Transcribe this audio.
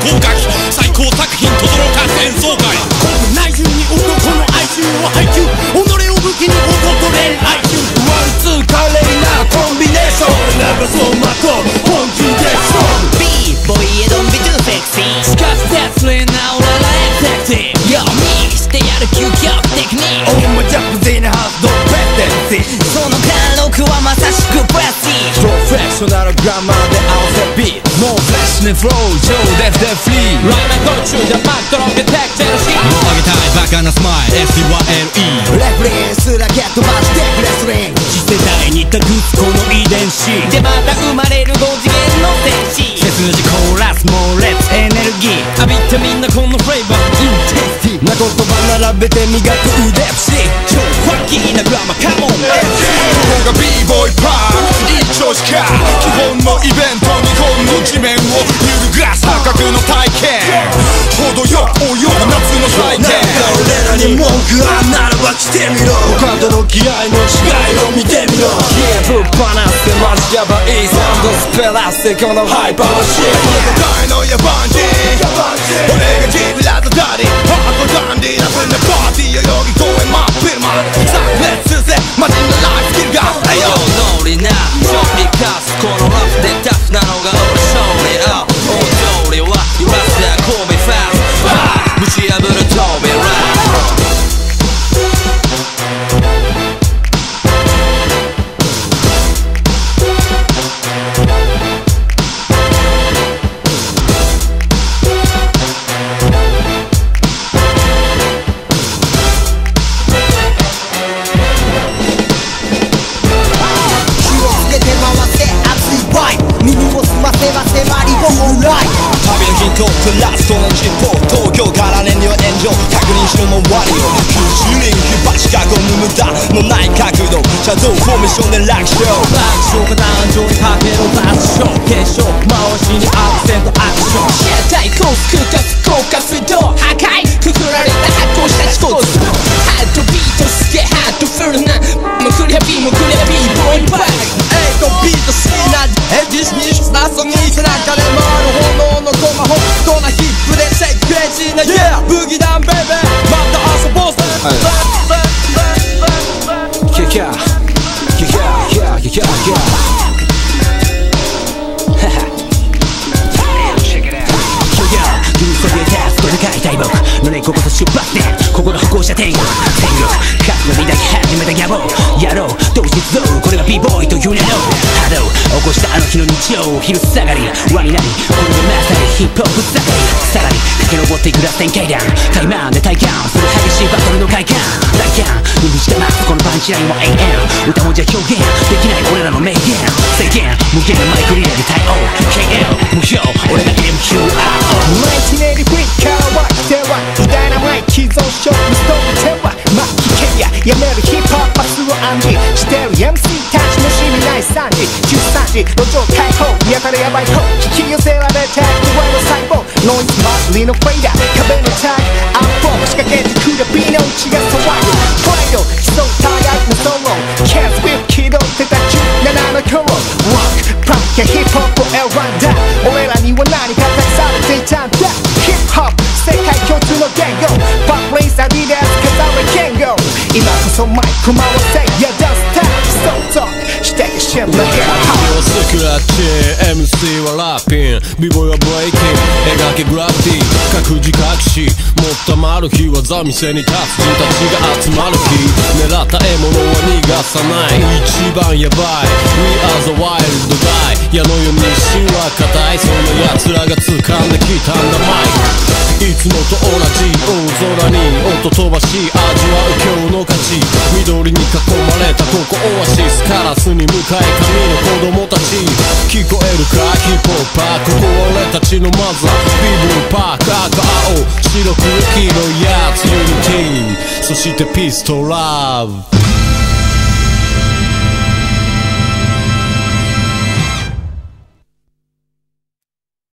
高楽器最高作品轟かす演奏会国内中に男の哀愁を配給己を武器に男と恋愛中ワンツー華麗なコンビネーション俺らがそうまとう本気で勝負 B-boy へ don't be too sexy しかし説明な俺らエフェクティブ Yo me してやる究極テクニックオーマジャップゼーナハウスドプレゼンシーその貫禄はまさしくプレスティージプロフェッショナルグラマーで合わせビートもうフレッシュねフロー超デフデフフリーライナー途中じゃマットロンでテクチェルシーもう上げたいバカなスマイル SDYLE レフリーすら蹴っ飛ばしてグレスリング次世代に託すこの遺伝子でまた生まれる5次元の戦士背筋コーラス猛烈エネルギー浴びてみんなこのフレーバーインテンシティな言葉並べて磨く腕節超ファンキーなグラマーカモンここが B-boy パーク一丁しか基本のイベント日本の地面を揺るがす破格の体験程よく泳ぐ夏の祭典俺らに文句あんならば来てみろ他との気合の違いを見てみろぶっ放してマジヤバいサウンドスペラしてこのハイパーマシン大の野蛮人俺がジブラとダディハートダンディーなふんなパーティー代々木公園真っ昼間炸裂すぜマジなライフスキルがはいよノリな勝利かすこのラップでタフなのが俺勝利大通りは揺らすや神戸ファンぶち破る扉旅のヒントプラストのチップ東京から燃料炎上確認しろも終わりよ90人火鉢囲む無駄のない角度シャドウフォーメーションで楽勝爆笑か誕生にかけるバスショー継承回しにアクセントアクションシェア対抗空間効果水道破壊くくられた発酵した思考ハートビートすげえハートフルなもうクリア B もクリア B ボーイパークエイトビート好きなエッジに遊び背中で回る炎のゴマホットなヒップでシェイククレイジーな Yeah ブギダンベイベーまた遊ぼうぜキャキャキャキャキャキャキャキャのねここと出発点ここの歩行者天国天国勝つのみだけ始めた野望やろう同日像これが B-boy という名の波動起こしたあの日の日曜昼下がり輪になりこれがまさにヒップホップ盛りさらに駆け上っていく螺旋階段タイマンで体感する激しいバトルの快感大感に満ちたますこのパンチラインは永遠歌文字は表現できない俺らの名言制限無限のマイクリレーで対応 KL 無標俺が MQRO マイティネリフリッカーは来ては偉大なマイ既存ショップストーリーテはマッキケリアやめるヒップホップパスを暗示してる MC たちのしみない3時13時路上開放見当たりヤバい方引き寄せられてくワイの細胞ノイズ祭りのフェイダー壁のタグアップ仕掛けてくる B の内が騒ぐプライド競う互いのソロキャスビル気取ってた17の頃ロックパンクやヒップホップを選んだ俺らには何か託されていたんだヒップホップ世界共通の言語パップレイサーリーダーズ飾れ言語今こそマイク回せやダンスタイムそうそうしてけしんのヒップホップスクラッチ MC はラッピン B-boy はブレイキン描けグラビティ各自各しもったまる日は座店に立つ人たちが集まる日狙った獲物は逃がさない一番ヤバい We are the wild guy 矢のように芯は硬いそんな奴らが掴んできたんだマイクいつもと同じ大空に音飛ばし味わう今日の勝ち緑に囲まれたここオアシスカラスに向かい神の子供たち聞こえるかヒップホッパーここは俺たちのマザー B-boy パーク赤青白黒黄色いやつユニティそしてピースとラブ